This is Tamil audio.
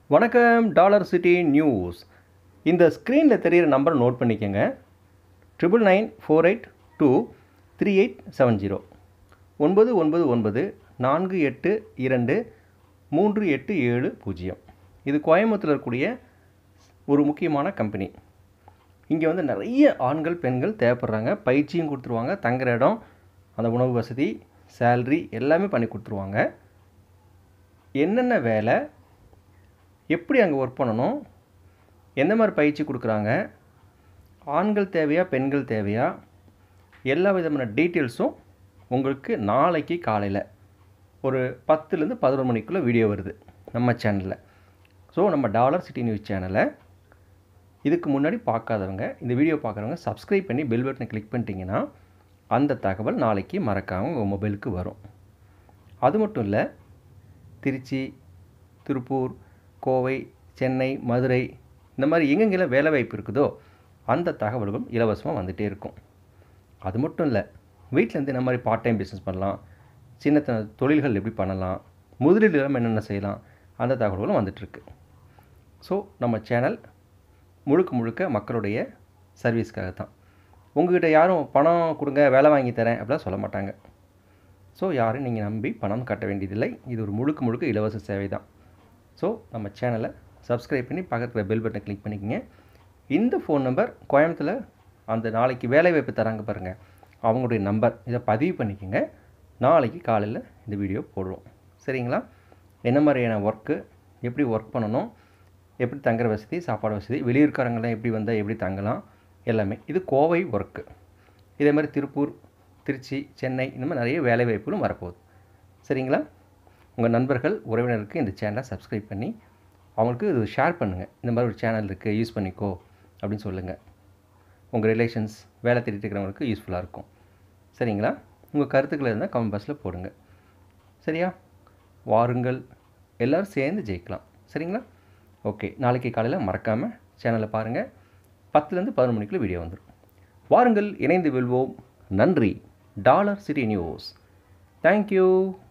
வணக்கம் டாலர் சிட்டி நியூஸ். இந்த ஸ்க்ரீனில் தெரிகிற நம்பர் நோட் பண்ணிக்கோங்க. 99482387 9994823870. இது கோயம்புத்தூரில் இருக்கக்கூடிய ஒரு முக்கியமான கம்பெனி. இங்கே வந்து நிறைய ஆண்கள் பெண்கள் தேவைப்படுறாங்க. பயிற்சியும் கொடுத்துருவாங்க, தங்குற இடம், அந்த உணவு வசதி, சேல்ரி எல்லாமே பண்ணி கொடுத்துருவாங்க. என்னென்ன வேலை, எப்படி அங்கே ஒர்க் பண்ணணும், எந்த மாதிரி பயிற்சி கொடுக்குறாங்க, ஆண்கள் தேவையா பெண்கள் தேவையா, எல்லா விதமான டீட்டெயில்ஸும் உங்களுக்கு நாளைக்கு காலையில் ஒரு 10லேருந்து 11 மணிக்குள்ளே வீடியோ வருது நம்ம சேனலில். ஸோ நம்ம டாலர் சிட்டி நியூஸ் சேனலை இதுக்கு முன்னாடி பார்க்காதவங்க, இந்த வீடியோ பார்க்குறவங்க சப்ஸ்கிரைப் பண்ணி பெல் பட்டனை கிளிக் பண்ணிட்டீங்கன்னா அந்த தகவல் நாளைக்கு மறக்காமல் உங்கள் மொபைலுக்கு வரும். அது மட்டும் இல்லை, திருச்சி, திருப்பூர், கோவை, சென்னை, மதுரை, இந்த மாதிரி எங்கெங்கெல்லாம் வேலை வாய்ப்பு இருக்குதோ அந்த தகவல்களும் இலவசமாக வந்துகிட்டே இருக்கும். அது மட்டும் இல்லை, வீட்டிலேருந்து இந்த மாதிரி பார்ட் டைம் பிஸ்னஸ் பண்ணலாம், சின்ன தொழில்கள் எப்படி பண்ணலாம், முதலீடு இல்லாமல் என்னென்ன செய்யலாம், அந்த தகவல்களும் வந்துட்டுருக்கு. ஸோ நம்ம சேனல் முழுக்க மக்களுடைய சர்வீஸ்க்காக தான். உங்கள்கிட்ட யாரும் பணம் கொடுங்க, வேலை வாங்கி தரேன் அப்படிலாம் சொல்ல மாட்டாங்க. ஸோ யாரும் நீங்கள் நம்பி பணம் கட்ட வேண்டியதில்லை. இது ஒரு முழுக்க இலவச சேவை தான். ஸோ நம்ம சேனலை சப்ஸ்கிரைப் பண்ணி பக்கத்தில் பெல் பட்டனை கிளிக் பண்ணிக்கோங்க. இந்த ஃபோன் நம்பர் கோயம்புத்தூரில் அந்த நாளைக்கு வேலை வாய்ப்பு தராங்க பாருங்கள், அவங்களுடைய நம்பர், இதை பதிவு பண்ணிக்கோங்க. நாளைக்கு காலையில் இந்த வீடியோ போடுவோம். சரிங்களா? என்ன மாதிரியான ஒர்க்கு, எப்படி ஒர்க் பண்ணணும், எப்படி தங்குற வசதி, சாப்பாடு வசதி, வெளியூர்காரங்களாம் எப்படி வந்தால் எப்படி தங்கலாம், எல்லாமே. இது கோவை ஒர்க்கு. இதே மாதிரி திருப்பூர், திருச்சி, சென்னை, இந்த மாதிரி நிறைய வேலை வாய்ப்புகளும் வரப்போகுது. சரிங்களா? உங்கள் நண்பர்கள், உறவினருக்கு இந்த சேனலை சப்ஸ்கிரைப் பண்ணி அவங்களுக்கு இது ஷேர் பண்ணுங்கள். இந்த மாதிரி ஒரு சேனல் இருக்குது, யூஸ் பண்ணிக்கோ அப்படின்னு சொல்லுங்கள். உங்கள் ரிலேஷன்ஸ், வேலை தேடிட்டு இருக்கிறவங்களுக்கு யூஸ்ஃபுல்லாக இருக்கும். சரிங்களா? உங்கள் கருத்துக்கள் இருந்தால் கமெண்ட் பாக்ஸில் போடுங்க. சரியா? வாருங்கள், எல்லோரும் சேர்ந்து ஜெயிக்கலாம். சரிங்களா? ஓகே, நாளைக்கு காலையில் மறக்காமல் சேனலை பாருங்கள். 10லேருந்து 11 மணிக்குள்ளே வீடியோ வந்துடும். வாருங்கள், இணைந்து வெல்வோம். நன்றி. Dollar City News. தேங்க்யூ.